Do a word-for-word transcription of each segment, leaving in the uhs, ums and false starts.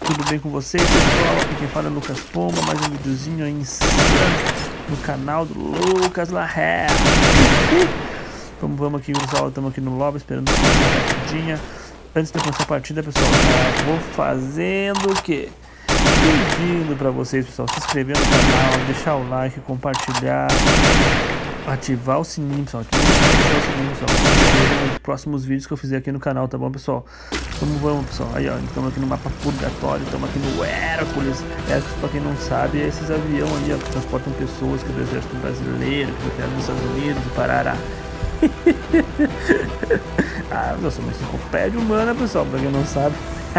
Tudo bem com vocês, pessoal? Aqui quem fala é Lucas Pomba, mais um videozinho aí insano no canal do Lucas Larrea. Vamos, vamos aqui, pessoal, estamos aqui no lobby esperando uma partidinha. Antes de começar a partida, pessoal, já vou fazendo o quê? Pedindo pra vocês, pessoal, se inscrever no canal, deixar o like, compartilhar, ativar o sininho, pessoal, ativar o sininho, pessoal, nos próximos vídeos que eu fizer aqui no canal, tá bom, pessoal? Vamos, vamos, pessoal, aí, ó, estamos aqui no mapa Purgatório, estamos aqui no Hércules. Hércules, pra quem não sabe, é esses aviões ali, ó, que transportam pessoas que é do exército brasileiro, que foi criado nos Estados Unidos, do Parará. Ah, eu sou uma enciclopédia humana, pessoal, pra quem não sabe.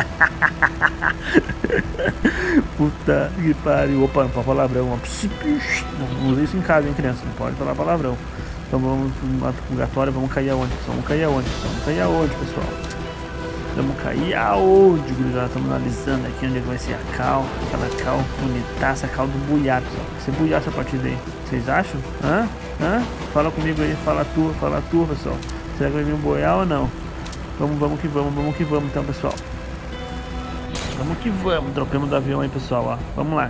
Puta que pariu. Opa, não pode falar palavrão. Não usa isso em casa, hein, criança. Não pode falar palavrão. Então vamos pro purgatório. Vamos cair aonde, pessoal? Vamos cair aonde, pessoal? Vamos cair aonde, pessoal? Vamos cair aonde, gurizada? Estamos analisando aqui onde vai ser a cal. Aquela cal bonitaça, a cal do buiá, pessoal. Vai ser buiá essa partida aí. Vocês acham? Hã? Hã? Fala comigo aí. Fala tu, fala tu, pessoal. Será que vai vir um boiá ou não? Vamos, vamos que vamos, vamos que vamos então, pessoal. Vamos que vamos, dropemos do avião aí, pessoal, ó. Vamos lá.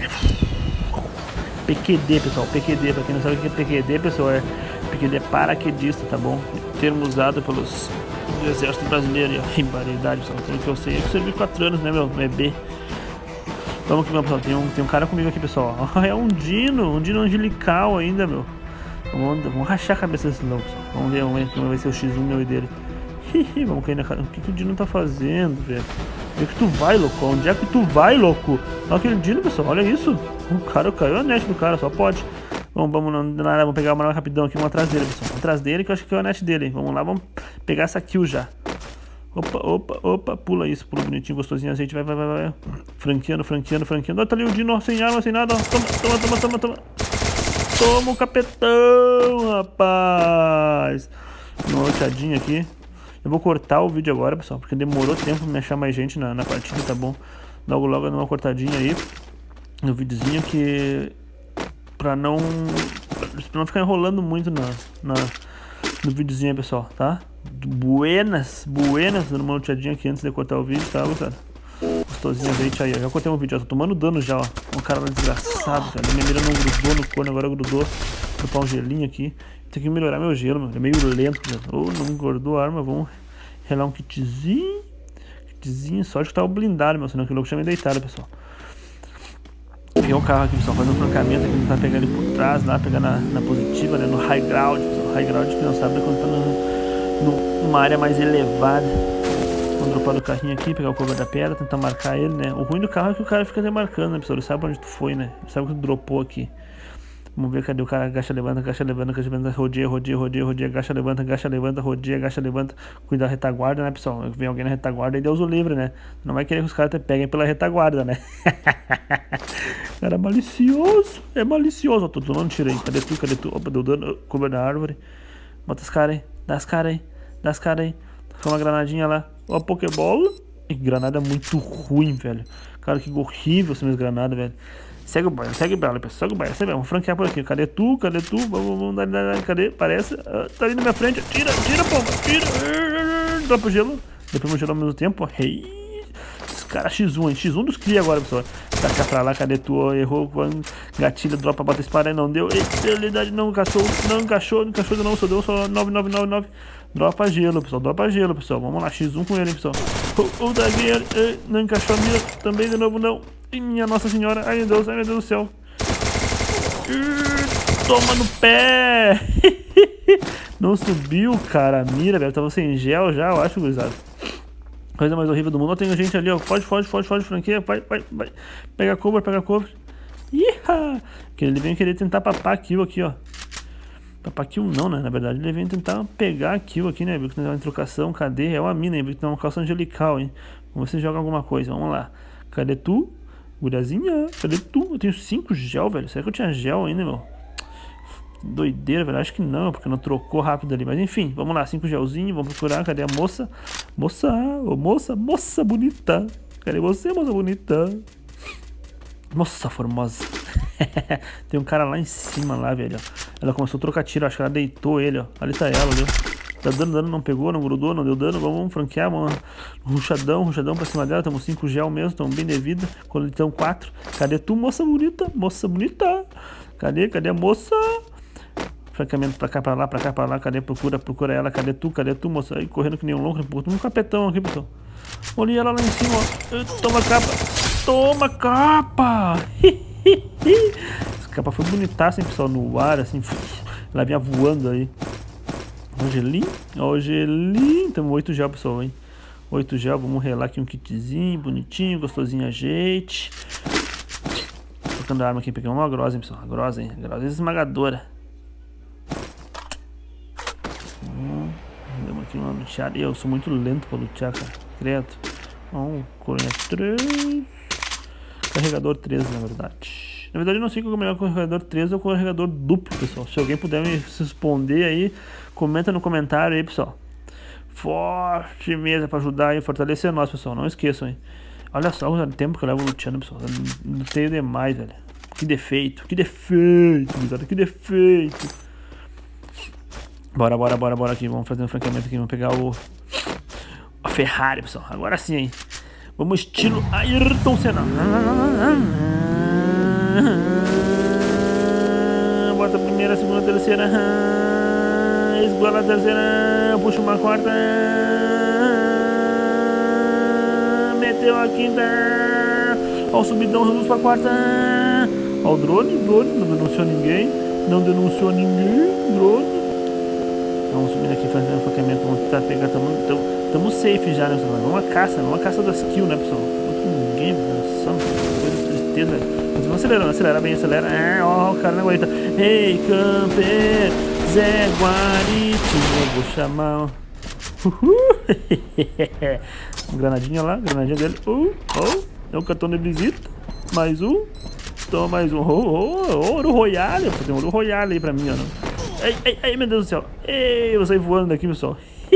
P Q D, pessoal, P Q D, pra quem não sabe o que é P Q D, pessoal, é P Q D é paraquedista, tá bom? Termo usado pelos do exército brasileiro, ó. Barbaridade, pessoal, pelo que eu sei, eu servi quatro anos, né, meu, é B. Vamos que vamos, pessoal, tem um, tem um cara comigo aqui, pessoal, ó. É um dino, um dino angelical ainda, meu. Vamos, vamos rachar a cabeça desse louco, pessoal. Vamos ver, vamos ver como vai ser o X um meu e dele. Vamos cair na cara. O que, que o Dino tá fazendo, velho? Onde é que tu vai, louco? Onde é que tu vai, louco? Olha aquele Dino, pessoal. Olha isso. O cara caiu a net do cara, só pode. Vamos, vamos, não, não, vamos pegar uma rapidão aqui. Vamos atrás dele, pessoal. Vamos atrás dele, que eu acho que é a net dele. Vamos lá, vamos pegar essa kill já. Opa, opa, opa. Pula isso, pula bonitinho, gostosinho. Azeite, vai, vai, vai, vai. Franqueando, franqueando, franqueando. Olha, tá ali o Dino, ó, sem arma, sem nada. Ó. Toma, toma, toma, toma, toma. Toma o capetão, rapaz. Uma loteadinha aqui. Eu vou cortar o vídeo agora, pessoal, porque demorou tempo pra me achar mais gente na, na partida, tá bom? Logo, logo, dá uma cortadinha aí no videozinho, que pra não pra não ficar enrolando muito na, na, no videozinho aí, pessoal, tá? Buenas, buenas, dando uma luteadinha aqui antes de cortar o vídeo, tá, pessoal? Gostosinho, azeite aí, ó. Já cortei um vídeo, ó, tô tomando dano já, ó. Um cara lá desgraçado, cara. Minha mira não grudou no corno, agora grudou. Vou botar um gelinho aqui. Tem que melhorar meu gelo, mano. É meio lento, ou oh, não engordou a arma. Vamos relar um kitzinho. Kitzinho, sorte que tá o blindado, meu. Senão que louco chama deitado, pessoal. Peguei o carro aqui, pessoal. Fazendo um francamento aqui. Tá pegando ele por trás lá, pegar na, na positiva, né? No high ground, pessoal. High ground que não sabe, né? Quando tá no, no, numa área mais elevada. Vamos dropar do carrinho aqui, pegar o cover da pedra, tentar marcar ele, né? O ruim do carro é que o cara fica até marcando, né, pessoal? Ele sabe onde tu foi, né? Ele sabe que tu dropou aqui. Vamos ver, cadê o cara? Agacha, levanta, agacha, levanta, agacha, levanta, rodeia, rodeia, rodeia, rodeia, agacha, levanta, agacha, levanta, rodeia, agacha, levanta. Cuidar da retaguarda, né, pessoal? Vem alguém na retaguarda e Deus o livre, né? Não vai querer que os caras te peguem pela retaguarda, né? Cara malicioso, é malicioso. Ó, tô tomando tiro aí. Cadê tu? Cadê tu? Opa, deu dano, cover da árvore. Bota os caras aí, dá as caras aí, dá as caras aí. Tá uma granadinha lá. Ó, a Pokébola. Que granada muito ruim, velho. Cara, que horrível essa minha granada, velho. Segue o baile, segue o baile, pessoal, segue o baile, segue o baile. Vamos franquear por aqui. Cadê tu? Cadê tu? Vamos, vamos dar, dar, dar. Cadê? Parece. Uh, tá ali na minha frente. Tira, tira, pomba, tira. Uh, dropa o gelo. Depois o gelo ao mesmo tempo. Hey. Os caras X um, hein? X um dos cria agora, pessoal. Tacar pra lá, cadê tu? Errou. Gatilho, dropa, bota espada aí. Não deu. Realidade não encaixou. Não encaixou, não encaixou de novo. Só deu só nove nove nove nove. Dropa gelo, pessoal. Dropa gelo, pessoal. Vamos lá, X um com ele, hein, pessoal. O, o da guerra. Não encaixou a mira. Também de novo, não. E minha Nossa Senhora, ai meu Deus, ai meu Deus do céu. Uh, toma no pé. Não subiu, cara, a mira, velho. Tava sem gel já, eu acho, gurizada. Coisa mais horrível do mundo. Ó, tem gente ali, ó. Foge, foge, foge, foge, franqueia. Vai, vai, vai. Pega cover, pega cover. Iha! Ele vem querer tentar papar kill aqui, ó. Papar kill não, né? Na verdade, ele vem tentar pegar kill aqui, né? Viu que tem uma trocação. Cadê? É uma mina, hein? Viu que tem uma calça angelical, hein? Vamos ver se joga alguma coisa. Vamos lá. Cadê tu? Guriazinha, cadê tu? Eu tenho cinco gel, velho. Será que eu tinha gel ainda, meu? Doideira, velho. Acho que não, porque não trocou rápido ali. Mas enfim, vamos lá. Cinco gelzinhos, vamos procurar. Cadê a moça? Moça, ô moça, moça bonita. Cadê você, moça bonita? Moça formosa. Tem um cara lá em cima, lá, velho. Ela começou a trocar tiro. Acho que ela deitou ele, ó. Ali tá ela, viu? Tá dando dano, não pegou, não grudou, não deu dano. Vamos, vamos franquear, vamos. Ruxadão, ruxadão pra cima dela. Estamos cinco gel mesmo, estamos bem de vida. Coletão quatro. Cadê tu, moça bonita? Moça bonita. Cadê? Cadê a moça? Francamente, pra cá, pra lá, pra cá, pra lá. Cadê? Procura, procura ela. Cadê tu? Cadê tu, moça? Aí, correndo que nem um louco. Um capetão aqui, pessoal. Olha ela lá em cima, ó. Toma capa. Toma capa. Essa capa foi bonitaça, hein, pessoal. No ar, assim. Ela vinha voando aí. Angelim, Angelim, temos oito gel, pessoal, hein? oito gel, vamos relar aqui um kitzinho, bonitinho, gostosinho, ajeite. Trocando a arma aqui, peguei uma grosa, hein, pessoal? A grosa, hein? A grosa esmagadora. Hum, demos aqui uma luteada. Eu sou muito lento pra lutear, cara. Credo. Vamos, coronha três. Carregador três, na verdade. Na verdade, eu não sei qual é o melhor carregador três ou carregador duplo, pessoal. Se alguém puder me responder aí, comenta no comentário aí, pessoal. Forte mesmo pra ajudar aí, fortalecer nós, pessoal. Não esqueçam, hein. Olha só o tempo que eu levo luteando, pessoal. Não tenho demais, velho. Que defeito, que defeito, cara. Que defeito. Bora, bora, bora, bora aqui. Vamos fazer um franqueamento aqui. Vamos pegar o... a Ferrari, pessoal. Agora sim, hein. Vamos estilo Ayrton Senna. Bota a primeira, segunda, terceira. Esbola a terceira. Puxa uma quarta. Meteu a quinta. Ó o subidão, reduz pra quarta. Ó o drone, drone. Não denunciou ninguém. Não denunciou ninguém. Drone. Vamos subir aqui, fazer um enfoqueamento. Vamos tentar pegar. Estamos safe já, né, pessoal? Vamos uma caça, não uma caça das kills, né, pessoal? Não ninguém, só coisa de tristeza, velho. Vamos acelerando, acelera bem, acelera. É, ó, o cara na guarita. Ei, camper, Zé Guaritinho, eu vou chamar. Uhul. Granadinha lá, granadinha dele. Uh, oh, é um cartão de visita. Mais um. Toma mais um. Oh, oh, oh, ouro royale. Tem um ouro royale aí pra mim, ó. Ai, ai, ai, meu Deus do céu. Ei, eu saí voando daqui, pessoal.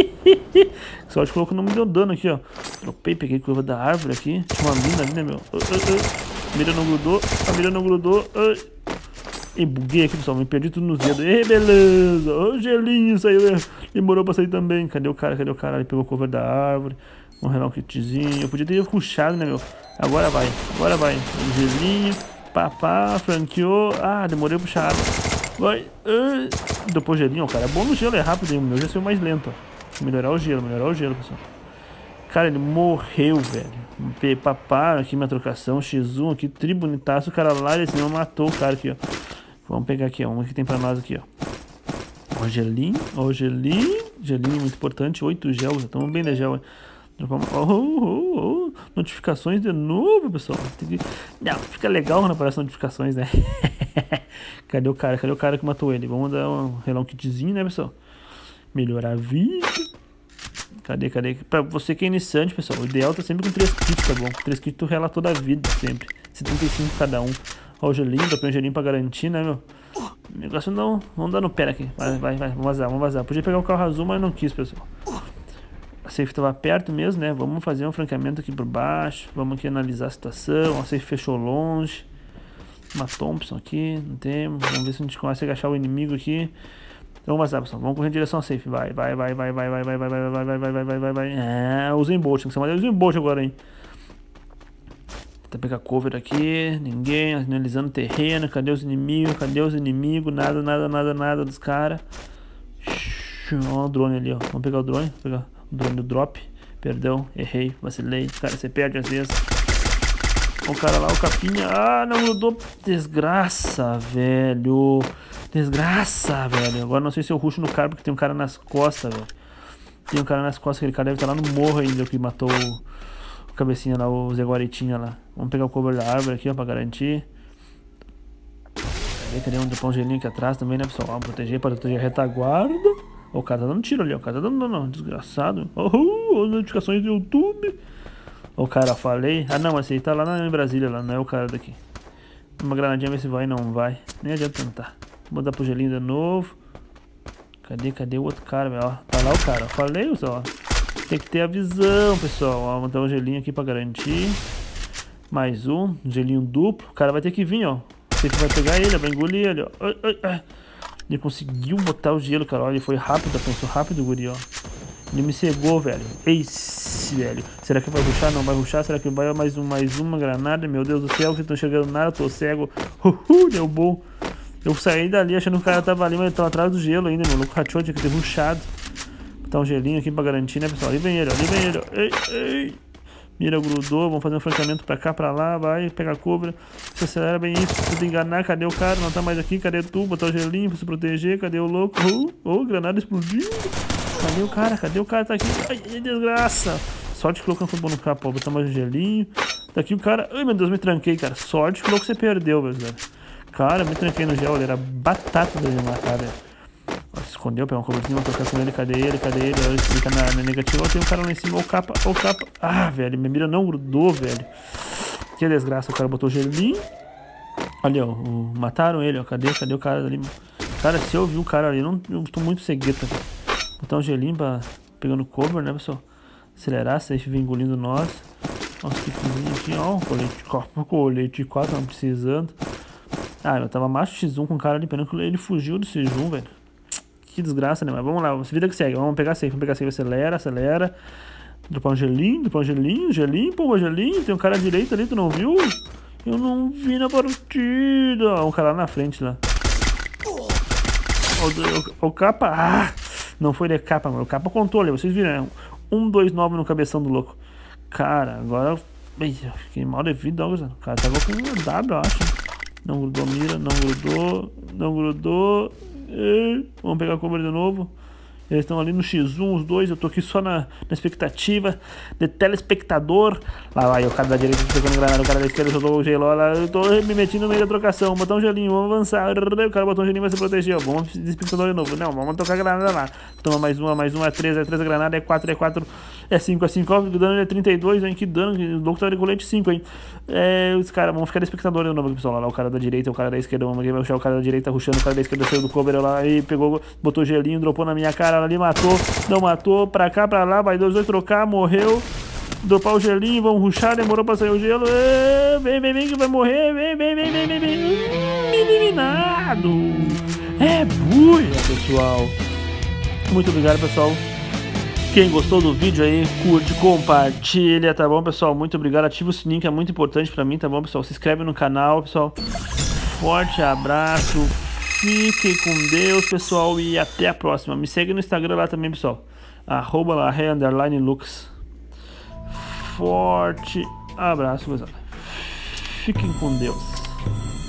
Só de colocar não me deu dano aqui, ó. Tropei, peguei curva da árvore aqui. Tinha uma mina ali, né, meu? Uh, uh, uh. A mira não grudou, a mira não grudou. Uh. E buguei aqui, pessoal. Me perdi tudo nos dedos. Ei, beleza. O oh, gelinho saiu. Demorou pra sair também. Cadê o cara? Cadê o cara? Ele pegou o cover da árvore. Vamos relar um kitzinho. Eu podia ter rushado, né, meu? Agora vai. Agora vai. Um gelinho. Papá, franqueou. Ah, demorei pra puxar água. Vai. Uh. Depois gelinho, ó, cara. É bom no gelo, é rápido. O meu já saiu mais lento, ó. Melhorar o gelo, melhorar o gelo, pessoal. Cara, ele morreu, velho. Papá, aqui minha trocação. X um aqui, tribunitaço. O cara lá, ele não matou o cara aqui, ó. Vamos pegar aqui, ó. Um que tem pra nós aqui, ó. Ó, gelinho, ó, gelinho. Gelinho, muito importante. Oito gel, já estamos bem de gel. Oh, oh, oh, oh. Notificações de novo, pessoal. Tem que... Não, fica legal quando aparece notificações, né? Cadê o cara? Cadê o cara que matou ele? Vamos dar um relar um kitzinho, né, pessoal? Melhorar a vida. Cadê, cadê? Pra você que é iniciante, pessoal, o ideal tá sempre com três kits, tá bom? três kits tu rela toda a vida, sempre. setenta e cinco cada um. Ó o gelinho, dá pra um gelinho pra garantir, né, meu? O negócio não... Vamos dar no pé aqui. Vai, vai, vai. Vamos vazar, vamos vazar. Podia pegar o carro azul, mas não quis, pessoal. A safe tava perto mesmo, né? Vamos fazer um franqueamento aqui por baixo. Vamos aqui analisar a situação. A safe fechou longe. Uma Thompson aqui, não temos. Vamos ver se a gente consegue achar o inimigo aqui. Vamos vazar, pessoal. Vamos correr em direção a safe. Vai, vai, vai, vai, vai, vai, vai, vai, vai, vai, vai, vai, vai, vai, vai, vai. É, usem bolt. Tem que chamar de usem bolt agora, hein? Tentar pegar cover aqui. Ninguém. Analisando o terreno. Cadê os inimigos? Cadê os inimigos? Nada, nada, nada, nada dos caras. Ó o drone ali, ó. Vamos pegar o drone. Vou pegar o drone do drop. Perdão, errei, vacilei. Cara, você perde às vezes. O cara lá, o capinha. Ah, não mudou. Desgraça, velho. Desgraça, velho. Agora não sei se eu rusho no cara porque tem um cara nas costas, velho. Tem um cara nas costas, aquele cara deve estar lá no morro ainda que matou o, o cabecinha lá, o Zé Guaritinha lá. Vamos pegar o cover da árvore aqui, ó, pra garantir. Cadê, cadê um dropão gelinho aqui atrás também, né, pessoal? Vamos proteger, para proteger a retaguarda. Oh, o cara tá dando tiro ali, ó. O cara tá dando, não, desgraçado. Oh, as notificações do YouTube. O oh, cara, falei. Ah, não, esse aí tá lá na, em Brasília, lá, não é o cara daqui. Uma granadinha, ver se vai, não vai. Nem adianta tentar. Vou dar pro gelinho de novo. Cadê, cadê o outro cara, velho? Tá lá o cara, ó. Falei, pessoal. Tem que ter a visão, pessoal. Ó, vou dar um gelinho aqui pra garantir. Mais um, um gelinho duplo. O cara vai ter que vir, ó. Você que vai pegar ele, vai engolir ele, ó. Ai, ai, ai. Ele conseguiu botar o gelo, cara. Olha, ele foi rápido, pensou rápido, guri, ó. Ele me cegou, velho. Eixe, velho. Será que vai rushar? Não vai rushar? Será que vai mais, um, mais uma granada? Meu Deus do céu, que não tô enxergando nada, eu tô cego. Uhul, deu bom. Eu saí dali achando que o cara tava ali, mas ele tava atrás do gelo ainda, meu louco rachou, tinha que ter rushado. Botar um gelinho aqui pra garantir, né, pessoal? Ali vem ele, ó, ali vem ele, ó. Ei, ei. Mira grudou, vamos fazer um flanqueamento pra cá, pra lá, vai, pega a cobra. Se acelera bem isso, tenta enganar, cadê o cara? Não tá mais aqui, cadê tu? Botar o gelinho pra se proteger, cadê o louco? Oh, oh, granada explodindo. Cadê o cara? Cadê o cara? Tá aqui. Ai, desgraça. Sorte que o louco não foi bom no capa, ó. Botar mais um gelinho. Tá aqui o cara. Ai, meu Deus, me tranquei, cara. Sorte que o louco você perdeu, velho. Cara, me tranquei no gel, ele era batata pra me matar, velho. Se escondeu, pegou uma cobertinha, vou trocar com ele. Cadê ele? Cadê ele? Ele fica na, na negativa. Ó, tem um cara lá em cima. Ó, o capa, ó, o capa. Ah, velho, minha mira não grudou, velho. Que desgraça. O cara botou o gelinho. Ali, ó. O, mataram ele, ó. Cadê? Cadê o cara ali? Cara, se eu vi o cara ali, eu, não, eu tô muito cegueta, velho. Botar um gelinho pra... pegando cover, né, pessoal? Acelerar, safe vem engolindo nós. Ó, os kitzinhos aqui, ó. Colete quatro, colete quatro, não precisando. Ah, eu tava macho X um com o cara ali, pena que ele fugiu do X um, velho. Que desgraça, né? Mas vamos lá, vida que segue. Vamos pegar safe, vamos pegar safe. Acelera, acelera. Dropar um gelinho, dropar um gelinho, gelinho, pô, gelinho. Tem um cara à direita ali, tu não viu? Eu não vi na partida. Ó, um cara lá na frente, lá. O, o, o capa... Ah! Não foi de capa, mano. O capa contou ali. Vocês viram, né? um, dois, nove no cabeção do louco. Cara, agora... Fiquei mal de vida, ó. O cara tava com uma W, eu acho. Não grudou mira, não grudou. Não grudou. E... Vamos pegar a cobra de novo. Eles estão ali no X um, os dois. Eu tô aqui só na, na expectativa de telespectador. Lá vai o cara da direita tocando granada. O cara da esquerda soltou o gelo. Lá, eu tô me metiendo no meio da trocação. Botar um gelinho, vamos avançar. O cara botou um gelinho, vai se proteger. Ó. Vamos de espectador de novo. Não, vamos tocar a granada lá. Toma mais uma, mais uma. É três, é três a granada. É quatro, é quatro. É cinco, é cinco. Ó, o dano é trinta e dois, hein? Que dano. O louco tá de colete cinco, hein? É, os caras, vamos ficar de espectador de novo aqui, pessoal. Lá, o cara da direita, o cara da esquerda. Vamos rushar o cara da direita, rushando. O cara da esquerda saiu do cover lá e pegou, botou gelinho, dropou na minha cara. Ali matou. Não matou, pra cá, pra lá, vai dois, dois trocar, morreu. Dropar o gelinho, vão rushar, demorou pra sair o gelo. E, vem, vem, vem que vai morrer. Vem, vem, vem, vem, vem, vem. Eliminado. É buia, pessoal. Muito obrigado, pessoal. Quem gostou do vídeo aí, curte, compartilha, tá bom, pessoal? Muito obrigado. Ativa o sininho que é muito importante pra mim, tá bom, pessoal? Se inscreve no canal, pessoal. Forte abraço. Fiquem com Deus, pessoal, e até a próxima. Me segue no Instagram lá também, pessoal. Arroba lá, underline lux. Forte abraço, pessoal. Fiquem com Deus.